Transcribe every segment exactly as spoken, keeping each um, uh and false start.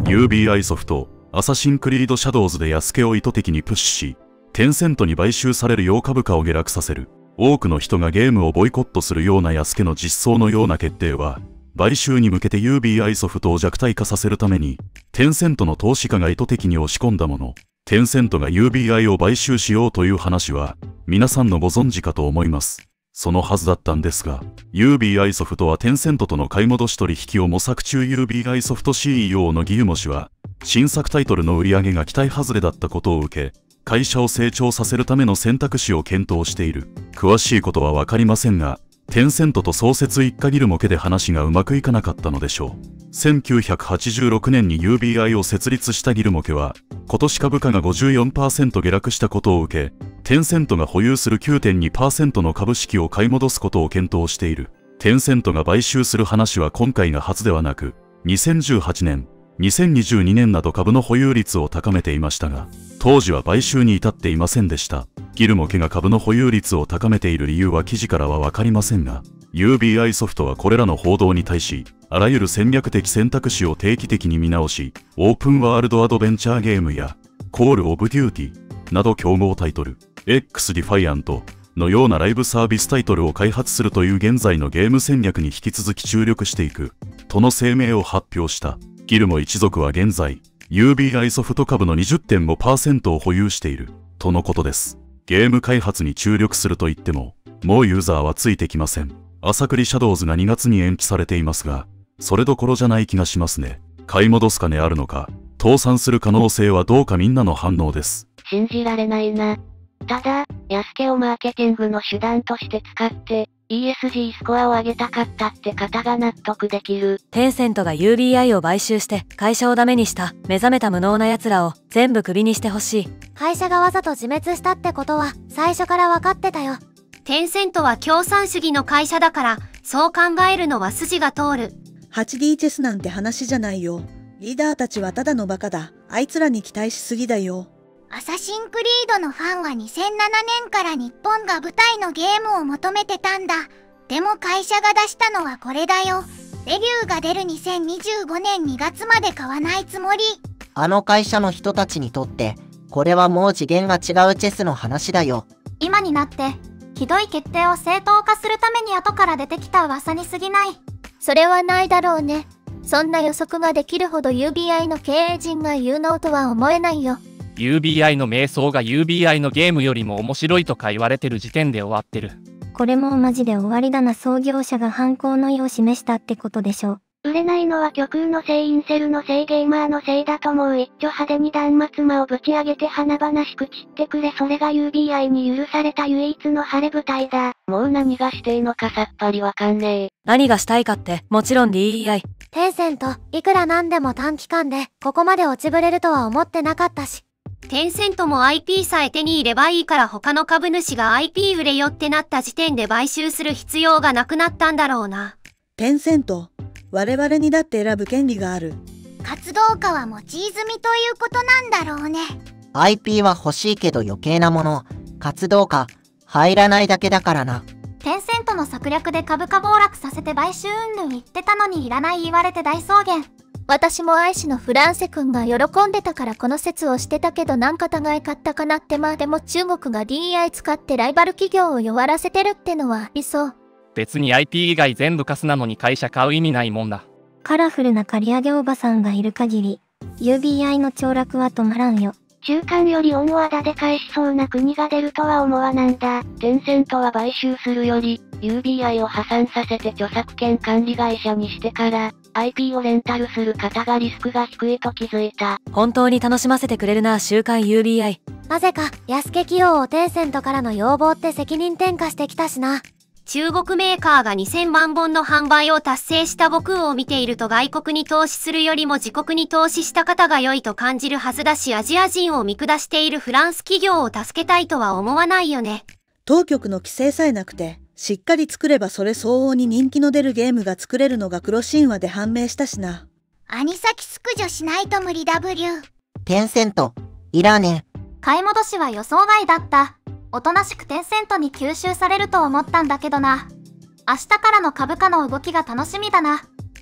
ユービーアイ ソフト、アサシンクリードシャドウズで安家を意図的にプッシュし、テンセントに買収されるよう株価を下落させる。多くの人がゲームをボイコットするような安家の実装のような決定は、買収に向けて ユービーアイ ソフトを弱体化させるために、テンセントの投資家が意図的に押し込んだもの。テンセントが ユービーアイ を買収しようという話は、皆さんのご存知かと思います。そのはずだったんですが、ユービーアイ ソフトはテンセントとの買い戻し取引を模索中。 ユービーアイ ソフト シーイーオー のギルモ氏は、新作タイトルの売り上げが期待外れだったことを受け、会社を成長させるための選択肢を検討している。詳しいことはわかりませんが、テンセントと創設一家ギルモ家で話がうまくいかなかったのでしょう。せんきゅうひゃくはちじゅうろくねんに ユービーアイ を設立したギルモ家は、今年株価が ごじゅうよんパーセント 下落したことを受け、テンセントが保有する きゅうてんにパーセント の株式を買い戻すことを検討している。テンセントが買収する話は今回が初ではなく、にせんじゅうはちねん、にせんにじゅうにねんなど株の保有率を高めていましたが、当時は買収に至っていませんでした。ギルモ家が株の保有率を高めている理由は記事からはわかりませんが、ユービーアイ ソフトはこれらの報道に対し、あらゆる戦略的選択肢を定期的に見直し、オープンワールドアドベンチャーゲームや、コール・オブ・デューティなど競合タイトル、X ディファイアントのようなライブサービスタイトルを開発するという現在のゲーム戦略に引き続き注力していく、との声明を発表した。ギルモ一族は現在、ユービーアイ ソフト株の にじゅってんごパーセント を保有している、とのことです。ゲーム開発に注力すると言っても、もうユーザーはついてきません。朝栗シャドウズがにがつに延期されていますが、それどころじゃない気がしますね。買い戻す金あるのか、倒産する可能性はどうかみんなの反応です。 信じられないな。ただ、安家をマーケティングの手段として使って、イーエスジー スコアを上げたかったって方が納得できる。 テンセントが ユービーアイ を買収して会社をダメにした目覚めた無能な奴らを全部クビにしてほしい。 会社がわざと自滅したってことは最初から分かってたよ。 テンセントは共産主義の会社だから、そう考えるのは筋が通る。 エイチディー チェスなんて話じゃないよ。リーダーたちはただのバカだ。あいつらに期待しすぎだよ。 アサシンクリードのファンはにせんななねんから日本が舞台のゲームを求めてたんだ。でも会社が出したのはこれだよ。レビューが出るにせんにじゅうごねんにがつまで買わないつもり。 あの会社の人たちにとって、これはもう次元が違うチェスの話だよ。 今になって、ひどい決定を正当化するために後から出てきた噂に過ぎない。 それはないだろうね。そんな予測ができるほど ユービーアイ の経営陣が有能とは思えないよ。 ユービーアイ の迷走が ユービーアイ のゲームよりも面白いとか言われてる時点で終わってる。 これもマジで終わりだな。創業者が犯行の意を示したってことでしょ。 売れないのは極右のせい、インセルのせい、ゲーマーのせいだと思う。一丁派手に断末魔をぶち上げて華々しく散ってくれ。それが ユービーアイ に許された唯一の晴れ舞台だ。もう何がしていいのかさっぱりわかんねえ。 何がしたいかって、もちろん ディーイーアイ。 テンセント、いくらなんでも短期間で、ここまで落ちぶれるとは思ってなかったし。 テンセントも アイピー さえ手に入ればいいから他の株主が アイピー 売れよってなった時点で買収する必要がなくなったんだろうな。 テンセント、我々にだって選ぶ権利がある。 活動家は持ち泉ということなんだろうね。 アイピー は欲しいけど余計なもの、活動家、入らないだけだからな。 テンセントの策略で株価暴落させて買収云々言ってたのにいらない言われて大草原。 私も愛しのフランセ君が喜んでたからこの説をしてたけどなんか互い買ったかなって。まあでも中国が ディーイーアイ 使ってライバル企業を弱らせてるってのはありそう。 別に アイピー 以外全部貸すなのに会社買う意味ないもんだ。 カラフルな借り上げおばさんがいる限り ユービーアイ の凋落は止まらんよ。 中間より恩をあだで返しそうな国が出るとは思わなんだ。テンセントは買収するより ユービーアイ を破産させて著作権管理会社にしてから アイピー をレンタルする方がリスクが低いと気づいた。 本当に楽しませてくれるな、週刊 ユービーアイ。 なぜか安家企業をテンセントからの要望って責任転嫁してきたしな。 中国メーカーがにせんまんぼんの販売を達成した僕を見ていると外国に投資するよりも自国に投資した方が良いと感じるはずだし、アジア人を見下しているフランス企業を助けたいとは思わないよね。 当局の規制さえなくて、しっかり作ればそれ相応に人気の出るゲームが作れるのが黒神話で判明したしな。 アニサキ削除しないと無理 ダブリュー。 テンセント、いらねえ。 買い戻しは予想外だった。おとなしくテンセントに吸収されると思ったんだけどな。明日からの株価の動きが楽しみだな。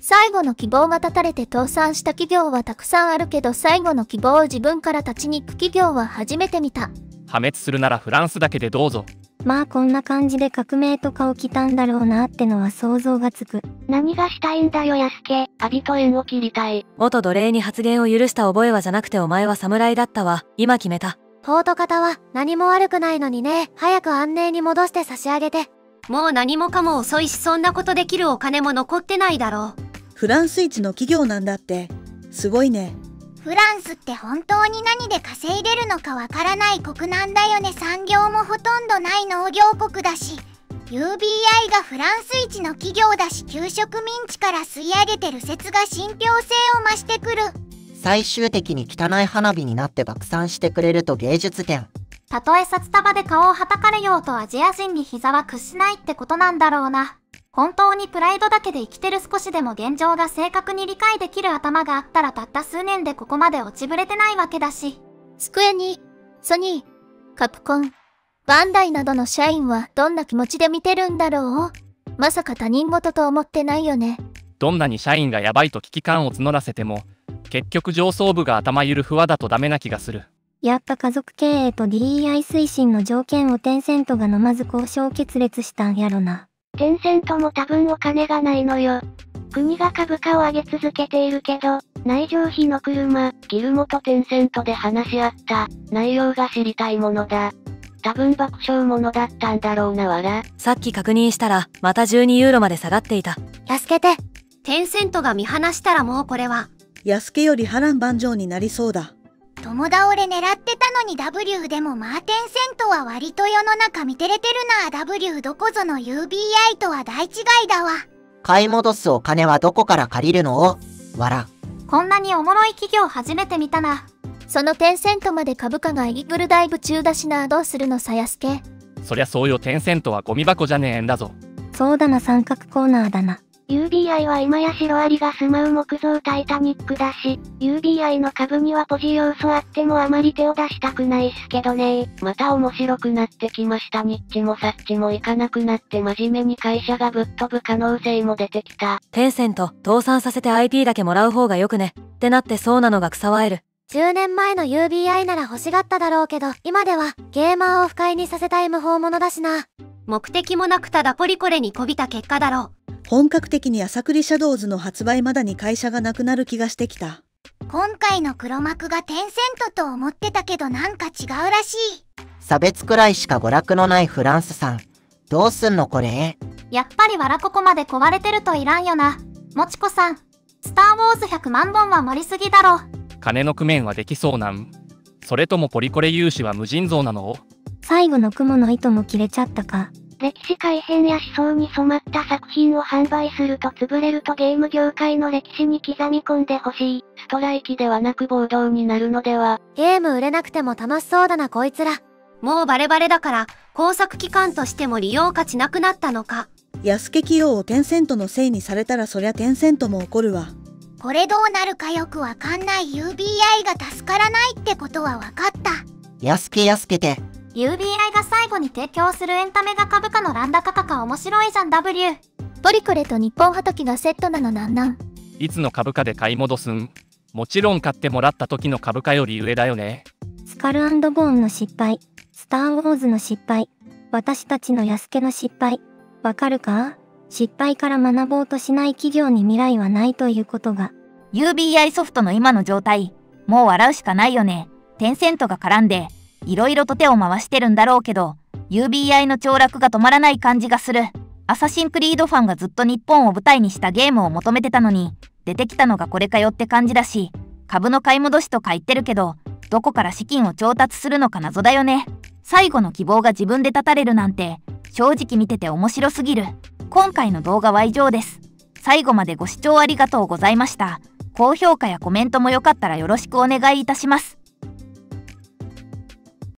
最後の希望が絶たれて倒産した企業はたくさんあるけど、最後の希望を自分から立ちに行く企業は初めて見た。 破滅するならフランスだけでどうぞ。 まあこんな感じで革命とか起きたんだろうなってのは想像がつく。 何がしたいんだよヤスケ。アビと縁を切りたい。 元奴隷に発言を許した覚えはじゃなくてお前は侍だったわ。今決めた。 ポート方は何も悪くないのにね。早く安寧に戻して差し上げて。 もう何もかも遅いし、そんなことできるお金も残ってないだろう。 フランス一の企業なんだって。すごいね。 フランスって本当に何で稼いでるのかわからない国なんだよね。産業もほとんどない農業国だし、 ユービーアイ がフランス一の企業だし、給食ミンチから吸い上げてる説が信憑性を増してくる。 最終的に汚い花火になって爆散してくれると芸術点。 たとえ札束で顔をはたかれようとアジア人に膝は屈しないってことなんだろうな。本当にプライドだけで生きてる、少しでも現状が正確に理解できる頭があったらたった数年でここまで落ちぶれてないわけだし。 スクエニ、ソニー、カプコン、バンダイなどの社員はどんな気持ちで見てるんだろう。まさか他人事と思ってないよね。 どんなに社員がヤバいと危機感を募らせても、結局上層部が頭ゆるふわだとダメな気がする。 やっぱ家族経営と ディーイーアイ 推進の条件をテンセントが飲まず交渉決裂したんやろな。 テンセントも多分お金がないのよ。国が株価を上げ続けているけど、内情費の車、ギルモとテンセントで話し合った内容が知りたいものだ。多分爆笑ものだったんだろうなわら。 さっき確認したら、またじゅうにユーロまで下がっていた。 安けて。 テンセントが見放したらもうこれは。 安家より波乱万丈になりそうだ。 共倒れ狙ってたのに ダブリュー でもまあテンセントは割と世の中見てれてるな。 ダブリュー どこぞの ユービーアイ とは大違いだわ。 買い戻すお金はどこから借りるの？わら。 こんなにおもろい企業初めて見たな。 そのテンセントまで株価がイーグルダイブ中だしな。どうするのさヤスケ。 そりゃそうよ、テンセントはゴミ箱じゃねえんだぞ。 そうだな、三角コーナーだな。 ユービーアイ は今やシロアリが住まう木造タイタニックだし、ユービーアイ の株にはポジ要素あってもあまり手を出したくないっすけどね。また面白くなってきました。ニッチもサッチもいかなくなって真面目に会社がぶっ飛ぶ可能性も出てきた。 テンセント、倒産させて アイピー だけもらう方がよくね。ってなってそうなのが草はえる。 じゅうねんまえの ユービーアイ なら欲しがっただろうけど、今ではゲーマーを不快にさせたい無法者だしな。 目的もなくただポリコレにこびた結果だろう。 本格的に朝栗シャドウズの発売まだに会社がなくなる気がしてきた。 今回の黒幕がテンセントと思ってたけどなんか違うらしい。 差別くらいしか娯楽のないフランスさん。どうすんのこれ？ やっぱりわらここまで壊れてるといらんよな。もちこさん、スターウォーズひゃくまんぼんは盛りすぎだろ。 金の工面はできそうなん？それともポリコレ融資は無尽蔵なの？ 最後の雲の糸も切れちゃったか。 歴史改変や思想に染まった作品を販売すると潰れるとゲーム業界の歴史に刻み込んでほしい。ストライキではなく暴動になるのでは。 ゲーム売れなくても楽しそうだなこいつら。 もうバレバレだから工作機関としても利用価値なくなったのか。 安家企業をテンセントのせいにされたらそりゃテンセントも怒るわ。 これどうなるかよくわかんない。 ユービーアイ が助からないってことはわかった。 安家安家て。 ユービーアイ が最後に提供するエンタメが株価の乱高価か面白いじゃん ダブリュー。 ポリコレと日本はときがセットなのなんなん。 いつの株価で買い戻すん？もちろん買ってもらった時の株価より上だよね。 スカル&ボーンの失敗、スターウォーズの失敗、私たちの安家の失敗。わかるか？失敗から学ぼうとしない企業に未来はないということが。 ユービーアイ ソフトの今の状態、もう笑うしかないよね。テンセントが絡んで、いろいろと手を回してるんだろうけど、ユービーアイ の凋落が止まらない感じがする。アサシンクリードファンがずっと日本を舞台にしたゲームを求めてたのに、出てきたのがこれかよって感じだし、株の買い戻しとか言ってるけど、どこから資金を調達するのか謎だよね。最後の希望が自分で絶たれるなんて、正直見てて面白すぎる。今回の動画は以上です。最後までご視聴ありがとうございました。高評価やコメントもよかったらよろしくお願いいたします。